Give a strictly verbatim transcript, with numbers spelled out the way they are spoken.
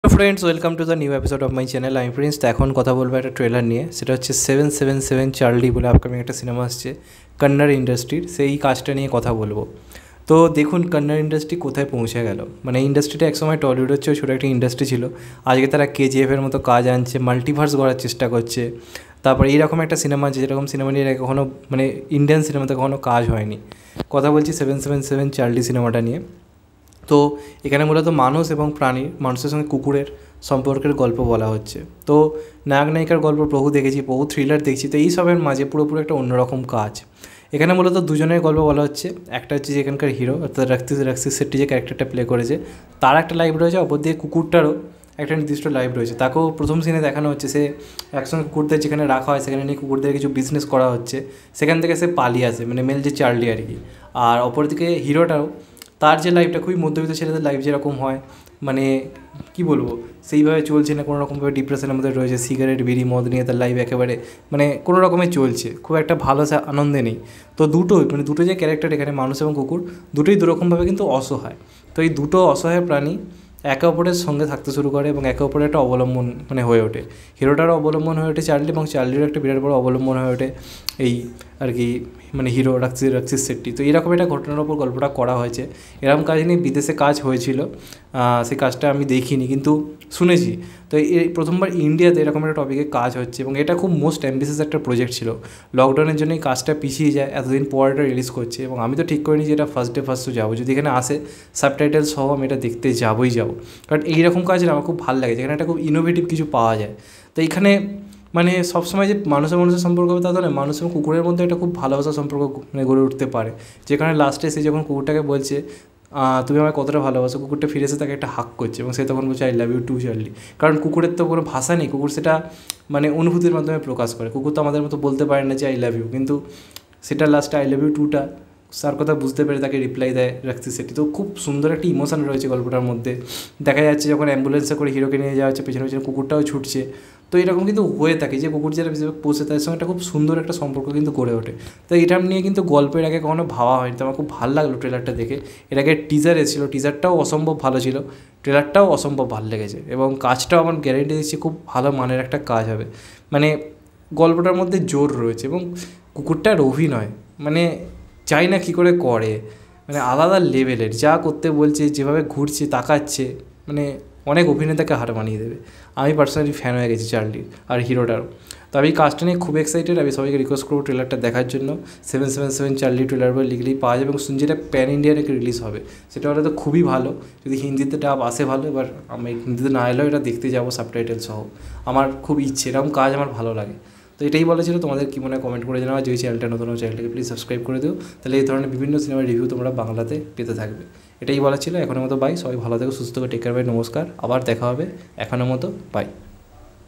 Friends, welcome to the new episode of my channel. আমি Prince. তো এখন কথা বলবো একটা ট্রেলার নিয়ে। সেটা হচ্ছে সেভেন সেভেন সেভেন চার্লি বলে আপকামিং একটা সিনেমা আসছে কন্নড় ইন্ডাস্ট্রির। সেই কাজটা নিয়ে কথা বলবো। তো দেখুন কন্নড় ইন্ডাস্ট্রি কোথায় পৌঁছে গেল। মানে ইন্ডাস্ট্রিটা একসময় টলিউডের চেয়েও ছোটো একটা ইন্ডাস্ট্রি ছিল। আজকে তারা কেজিএফের মতো কাজ আনছে, মাল্টিভার্স গড়ার চেষ্টা করছে। তারপর এইরকম একটা সিনেমা আছে যেরকম সিনেমা নিয়ে কখনো মানে ইন্ডিয়ান সিনেমাতে কখনো কাজ হয়নি। কথা বলছি সেভেন সেভেন সেভেন চার্লি সিনেমাটা নিয়ে। তো এখানে মূলত মানুষ এবং প্রাণী, মানুষের সঙ্গে কুকুরের সম্পর্কের গল্প বলা হচ্ছে। তো নায়ক নায়িকার গল্প বহু দেখেছি, বহু থ্রিলার দেখছি। তো এই সবের মাঝে পুরোপুরি একটা অন্যরকম কাজ। এখানে মূলত দুজনের গল্প বলা হচ্ছে। একটা হচ্ছে যে এখানকার হিরো অর্থাৎ রাক্সিস রাক্সিস শেট্টি যে ক্যারেক্টারটা প্লে করেছে, তার একটা লাইফ রয়েছে। অপর দিকে কুকুরটারও একটা নির্দিষ্ট লাইফ রয়েছে। তাকেও প্রথম সিনে দেখানো হচ্ছে সে একসঙ্গে কুকুরদের যেখানে রাখা হয় সেখানে নিয়ে কুকুরদের কিছু বিজনেস করা হচ্ছে, সেখান থেকে সে পালিয়ে আসে, মানে মেল যে চার্লি আর কি। আর অপরদিকে হিরোটাও তার যে লাইফটা খুবই মধ্যবিত্ত ছেলেদের লাইফ যেরকম হয়, মানে কি বলবো, সেইভাবে চলছে না, কোনো রকমভাবে ডিপ্রেশনের মধ্যে রয়েছে, সিগারেট বিড়ি মদ নিয়ে তার লাইফ একেবারে মানে কোনো রকমে চলছে, খুব একটা ভালো আনন্দে নেই। তো দুটোই মানে দুটো যে ক্যারেক্টার এখানে মানুষ এবং কুকুর, দুটোই দুরকমভাবে কিন্তু অসহায়। তো এই দুটো অসহায় প্রাণী একে অপরের সঙ্গে থাকতে শুরু করে এবং একে অপরের একটা অবলম্বন মানে হয়ে ওঠে। হিরোটারও অবলম্বন হয়ে ওঠে চার্লি, এবং চার্লিরও একটা বিরাট বড় অবলম্বন হয়ে ওঠে এই আর কি মানে হিরো রাক্সিস রাক্সিস শেট্টি। তো এরকম একটা ঘটনার ওপর গল্পটা করা হয়েছে। এরকম কাজ নিয়ে বিদেশে কাজ হয়েছিল, সেই কাজটা আমি দেখিনি কিন্তু শুনেছি। তো এই প্রথমবার ইন্ডিয়াতে এরকম একটা টপিকে কাজ হচ্ছে এবং এটা খুব মোস্ট অ্যাম্বিশিয়াস একটা প্রজেক্ট ছিল। লকডাউনের জন্য এই কাজটা পিছিয়ে যায়, এতদিন পর এটা রিলিজ করছে এবং আমি তো ঠিক করিনি যে এটা ফার্স্ট ডে ফার্স্ট শো যাবো। যদি এখানে আসে সাবটাইটেল সহ আমি এটা দেখতে যাবোই যাবো, কারণ এইরকম কাজ আমার খুব ভালো লাগে যেখানে একটা খুব ইনোভেটিভ কিছু পাওয়া যায়। তো এইখানে মানে সবসময় যে মানুষের মানুষের সম্পর্ক হবে তা তো নয়, মানুষ এবং কুকুরের মধ্যে একটা খুব ভালোবাসার সম্পর্ক মানে গড়ে উঠতে পারে। যেখানে লাস্টে সে যখন কুকুরটাকে বলছে তুমি আমায় কতটা ভালোবাসো, কুকুরটা ফিরে এসে তাকে একটা হাক করছে এবং সে তখন বলছে I love you too Charlie. কারণ কুকুরের তো কোনো ভাষা নেই, কুকুর সেটা মানে অনুভূতির মাধ্যমে প্রকাশ করে। কুকুর তো আমাদের মতো বলতে পারে না যে আই লাভ ইউ, কিন্তু সেটা লাস্টে আই লাভ ইউ টুটা তার কথা বুঝতে পেরে তাকে রিপ্লাই দেয় রাক্সিস শেট্টি। তো খুব সুন্দর একটা ইমোশন রয়েছে গল্পটার মধ্যে। দেখা যাচ্ছে যখন অ্যাম্বুলেন্সে করে হিরোকে নিয়ে যাওয়া হচ্ছে, পেছনে পেছনে কুকুরটাও ছুটছে। তো এরকম কিন্তু হয়ে থাকে যে কুকুর যারা বেশিরভাগ পোষে তাদের সঙ্গে একটা খুব সুন্দর একটা সম্পর্ক কিন্তু গড়ে ওঠে। তো এটা নিয়ে কিন্তু গল্পের আগে কখনো ভাবা হয়নি। তো আমার খুব ভালো লাগলো ট্রেলারটা দেখে। এর আগে টিজার এসেছিলো, টিজারটাও অসম্ভব ভালো ছিল, ট্রেলারটাও অসম্ভব ভালো লেগেছে এবং কাজটাও আমার গ্যারেন্টি দিচ্ছি খুব ভালো মানের একটা কাজ হবে। মানে গল্পটার মধ্যে জোর রয়েছে এবং কুকুরটার অভিনয় মানে চাই না কী করে করে, মানে আলাদা লেভেলের। যা করতে বলছে, যেভাবে ঘুরছে তাকাচ্ছে, মানে অনেক অভিনেতাকে হার মানিয়ে দেবে। আমি পার্সোনালি ফ্যান হয়ে গেছি চার্লির আর হিরোটারও। তো আমি কাজটা নিয়ে খুব এক্সাইটেড। আমি সবাইকে রিকোয়েস্ট করবো ট্রেলারটা দেখার জন্য। Seven seven seven Charlie trailer বলে লিখলেই পাওয়া যাবে এবং শুনছি এটা প্যান ইন্ডিয়া নাকি রিলিজ হবে। সেটা হলে তো খুবই ভালো, যদি হিন্দিতে ডাব আসে ভালো। এবার আমি হিন্দিতে না এলেও এটা দেখতে যাবো সাবটাইটেল সহ। আমার খুব ইচ্ছে, এরকম কাজ আমার ভালো লাগে। তো এটাই বলা ছিল, তোমাদের কী মনে হয় কমেন্ট করে জানাও। যে চ্যানেলটা নতুন চ্যানেলটাকে প্লিজ সাবস্ক্রাইব করে দিও, তাহলে এই ধরনের বিভিন্ন সিনেমার রিভিউ তোমরা বাংলাতে পেতে থাকবে। এটাই বলা ছিল। এখনের মতো বাই, সবাই ভালো থেকো, সুস্থ থেকো, টেক কেয়ার, বাই, নমস্কার। আবার দেখা হবে। এখনের মতো বাই।